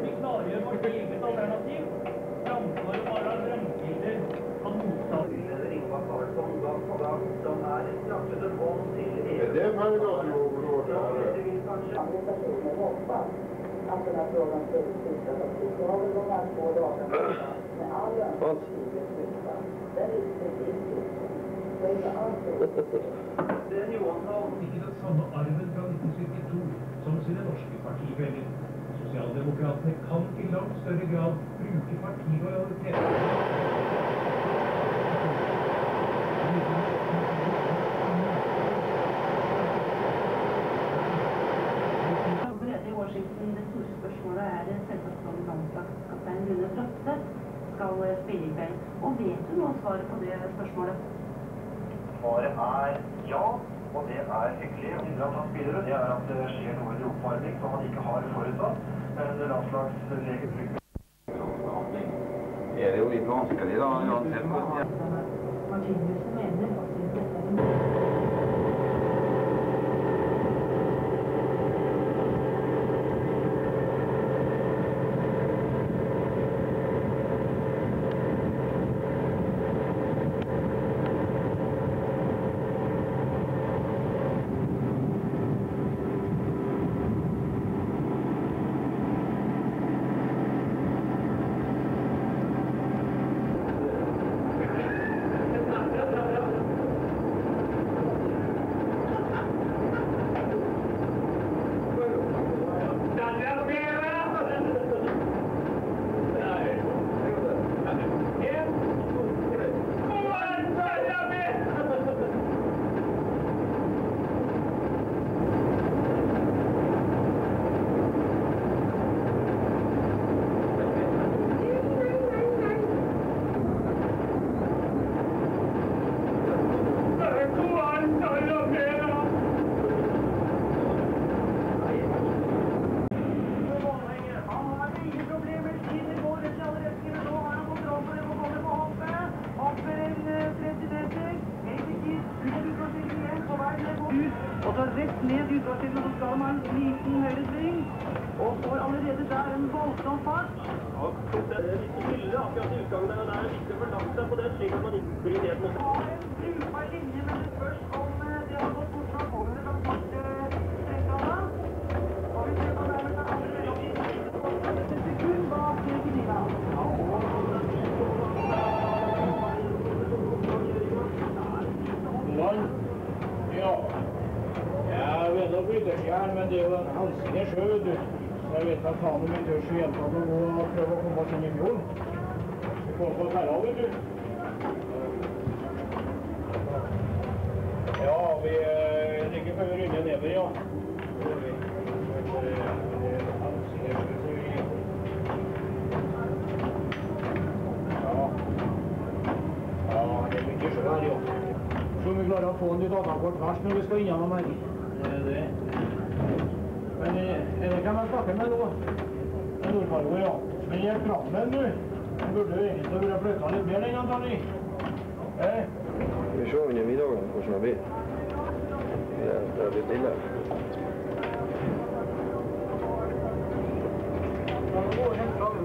vi klargjør vårt eget alternativ, framfor å være vrangbilder av motstanden. Som er et straffede bånd til EU. Det er paragrafen over att den här frågan skulle tillsättas. Det har väl de här 2 dagarna med all önskelighet flyttat. Den är inte riktigt. Det är inte alls så. Den Johan har ikke den samme arven fra 1972 som sine norske partifeller. Sosialdemokratene kan i langt større grad bruke partilojalitet. Det store spørsmålet er selvsagt om landslagskaptein Rune Bratseth skal spille i kveld. Og vet du noe svaret på det spørsmålet? Svaret er ja, og det er hyggelig å hindre at han spiller. Det er at det skjer noe i oppvarming som han ikke har forutsatt. Men landslagslege bruker det jo litt vanskelig da, uansett. Martinus mener at dette er en Og så rett ned utvarssiden, så skal man en liten høyresving, og får allerede der en voldsom fart. Ja, det er litt hylle akkurat i utgangen der, og det er viktig å forlage seg på det, slik at man ikke blir ned mot det. Det har en brukbar linje, men det spørs om det har gått bort fra kommer fra fartstrekkene. Og vi ser på nærmest at andre et sekund bak Kedina. Ja. Jeg vet å bryte skjern, men det er jo en halsende sjø, du. Jeg vet at faen om ikke tørs i hele tatt å gå og prøve å komme oss inn i fjorden. Vi får på terra, vet du. Ja, vi ligger før vi rydder nedover, ja. Ja, det er mye sjø her, ja. Så vi klarer å få en litt datakort først når vi skal innom her. Det er det. Men det kan man snakke med nå. Det er Nordfargo, ja. Men jeg er frammen nå. Jeg burde jo egentlig være flyttet litt mer enn antagelig. Vi ser under middagen hvordan det blir. Det er litt ille. Det går helt bra.